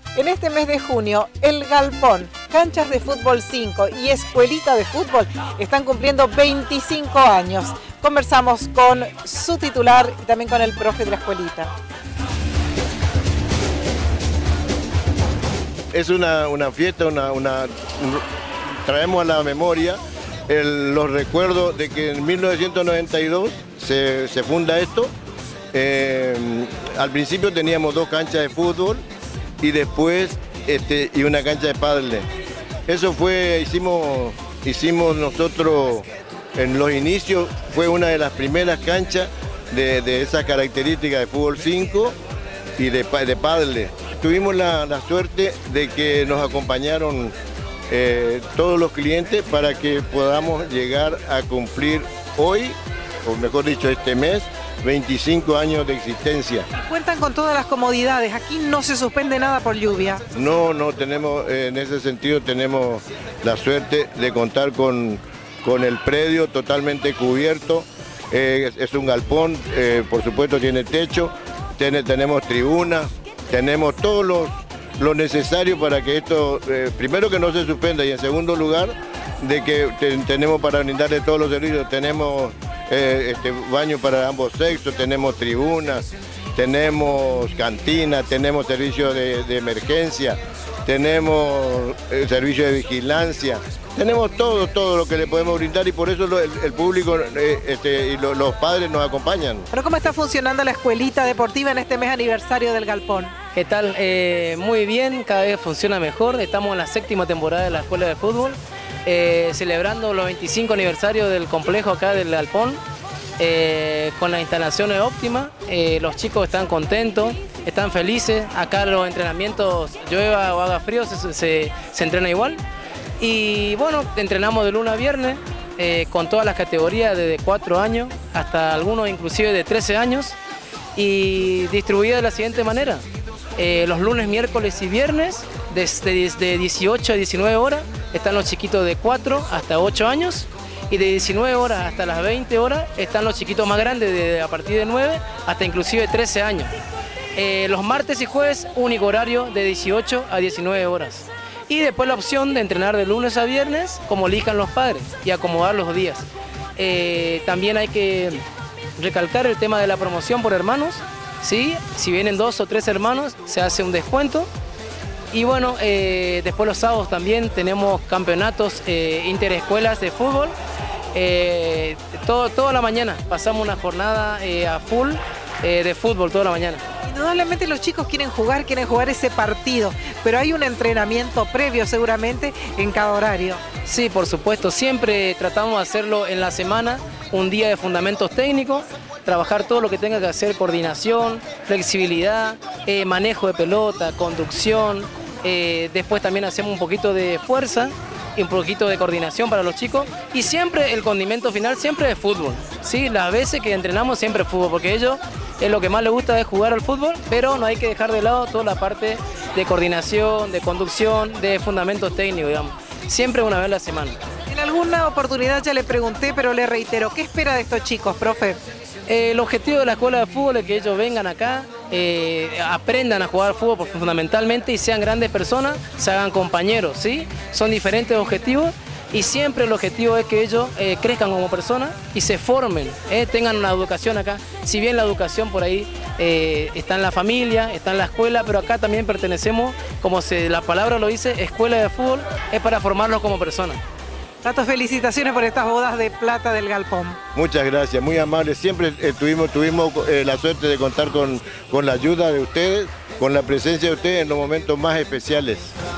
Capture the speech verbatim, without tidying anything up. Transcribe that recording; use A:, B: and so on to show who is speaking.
A: En este mes de junio, el Galpón, Canchas de Fútbol cinco y Escuelita de Fútbol están cumpliendo veinticinco años. Conversamos con su titular y también con el profe de la escuelita.
B: Es una, una fiesta, una, una, traemos a la memoria el, los recuerdos de que en mil novecientos noventa y dos se, se funda esto. Eh, al principio teníamos dos canchas de fútbol y después este, y una cancha de pádel. Eso fue, hicimos, hicimos nosotros en los inicios, fue una de las primeras canchas de, de esas características de fútbol cinco y de, de pádel. Tuvimos la, la suerte de que nos acompañaron eh, todos los clientes para que podamos llegar a cumplir hoy, o mejor dicho este mes, veinticinco años de existencia.
A: Cuentan con todas las comodidades, aquí no se suspende nada por lluvia.
B: No, no tenemos, eh, en ese sentido tenemos la suerte de contar con, con el predio totalmente cubierto, eh, es, es un galpón, eh, por supuesto tiene techo, tiene, tenemos tribunas, tenemos todo lo, lo necesario para que esto, eh, primero que no se suspenda y en segundo lugar, de que te, tenemos para brindarle todos los servicios, tenemos Eh, este, baño para ambos sexos, tenemos tribunas, tenemos cantina, tenemos servicio de, de emergencia, tenemos eh, servicio de vigilancia, tenemos todo, todo lo que le podemos brindar y por eso lo, el, el público eh, este, y lo, los padres nos acompañan.
A: ¿Pero cómo está funcionando la escuelita deportiva en este mes aniversario del Galpón?
C: ¿Qué tal? Eh, muy bien, cada vez funciona mejor, estamos en la séptima temporada de la Escuela de Fútbol. Eh, celebrando los veinticinco aniversarios del complejo acá del Galpón, eh, con las instalaciones óptimas, eh, los chicos están contentos, están felices, acá los entrenamientos, llueva o haga frío, se, se, se entrena igual, y bueno, entrenamos de lunes a viernes, eh, con todas las categorías desde cuatro años hasta algunos inclusive de trece años, y distribuida de la siguiente manera, eh, los lunes, miércoles y viernes, desde, desde dieciocho a diecinueve horas, están los chiquitos de cuatro hasta ocho años y de diecinueve horas hasta las veinte horas están los chiquitos más grandes de a partir de nueve hasta inclusive trece años. Eh, los martes y jueves único horario de dieciocho a diecinueve horas. Y después la opción de entrenar de lunes a viernes como elijan los padres y acomodar los días. Eh, también hay que recalcar el tema de la promoción por hermanos, ¿sí? Si vienen dos o tres hermanos se hace un descuento. Y bueno, eh, después los sábados también tenemos campeonatos eh, interescuelas de fútbol. Eh, todo, toda la mañana pasamos una jornada eh, a full eh, de fútbol toda la mañana.
A: Indudablemente los chicos quieren jugar, quieren jugar ese partido, pero hay un entrenamiento previo seguramente en cada horario.
C: Sí, por supuesto, siempre tratamos de hacerlo en la semana, un día de fundamentos técnicos, trabajar todo lo que tenga que hacer, coordinación, flexibilidad, eh, manejo de pelota, conducción, eh, después también hacemos un poquito de fuerza y un poquito de coordinación para los chicos y siempre el condimento final siempre es fútbol, ¿sí? Las veces que entrenamos siempre es fútbol, porque ellos es lo que más les gusta es jugar al fútbol, pero no hay que dejar de lado toda la parte de coordinación, de conducción, de fundamentos técnicos, digamos, siempre una vez a la semana.
A: En alguna oportunidad ya le pregunté, pero le reitero, ¿qué espera de estos chicos, profe?
C: Eh, el objetivo de la escuela de fútbol es que ellos vengan acá, eh, aprendan a jugar fútbol fundamentalmente y sean grandes personas, se hagan compañeros, ¿sí? Son diferentes objetivos y siempre el objetivo es que ellos eh, crezcan como personas y se formen, eh, tengan una educación acá. Si bien la educación por ahí eh, está en la familia, está en la escuela, pero acá también pertenecemos, como se, la palabra lo dice, escuela de fútbol, es para formarlos como personas.
A: Tato, felicitaciones por estas bodas de plata del Galpón.
B: Muchas gracias, muy amables. Siempre eh, tuvimos, tuvimos eh, la suerte de contar con, con la ayuda de ustedes, con la presencia de ustedes en los momentos más especiales.